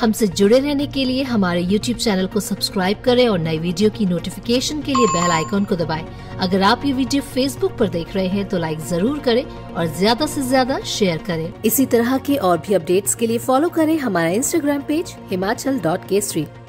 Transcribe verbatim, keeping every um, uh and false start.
हमसे जुड़े रहने के लिए हमारे यूट्यूब चैनल को सब्सक्राइब करें और नई वीडियो की नोटिफिकेशन के लिए बेल आइकॉन को दबाएं। अगर आप ये वीडियो फेसबुक पर देख रहे हैं तो लाइक जरूर करें और ज्यादा से ज्यादा शेयर करें। इसी तरह के और भी अपडेट्स के लिए फॉलो करें हमारा Instagram page Himachal dot Kesari.